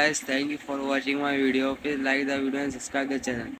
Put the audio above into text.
guys, thank you for watching my video. Please like the video and subscribe the channel.